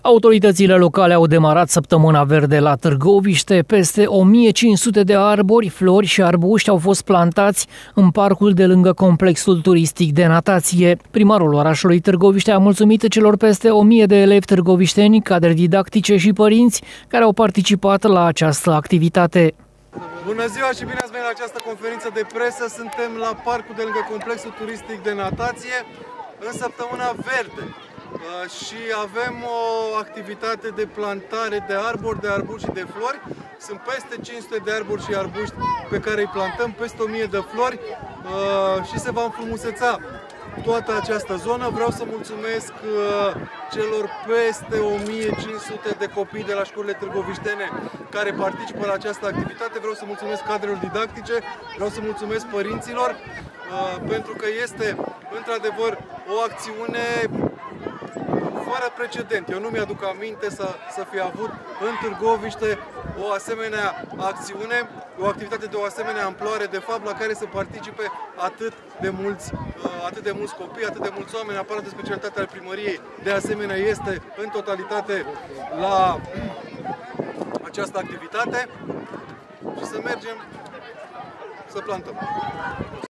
Autoritățile locale au demarat săptămâna verde la Târgoviște. Peste 1500 de arbori, flori și arbuști au fost plantați în parcul de lângă complexul turistic de natație. Primarul orașului Târgoviște a mulțumit celor peste 1000 de elevi târgovișteni, cadre didactice și părinți care au participat la această activitate. Bună ziua și bine ați venit la această conferință de presă. Suntem la parcul de lângă complexul turistic de natație în săptămâna verde. Și avem o activitate de plantare de arbori, de arbuși și de flori. Sunt peste 500 de arbori și arbuști pe care îi plantăm, peste 1000 de flori și se va înfrumuseța toată această zonă. Vreau să mulțumesc celor peste 1500 de copii de la școlile târgoviștene care participă la această activitate. Vreau să mulțumesc cadrelor didactice, vreau să mulțumesc părinților pentru că este într-adevăr o acțiune fără precedent. Eu nu mi-aduc aminte să fi avut în Târgoviște o asemenea acțiune, o activitate de o asemenea amploare, de fapt, la care să participe atât de mulți copii, atât de mulți oameni. Aparatul de specialitate al primăriei, de asemenea, este în totalitate la această activitate și să mergem să plantăm.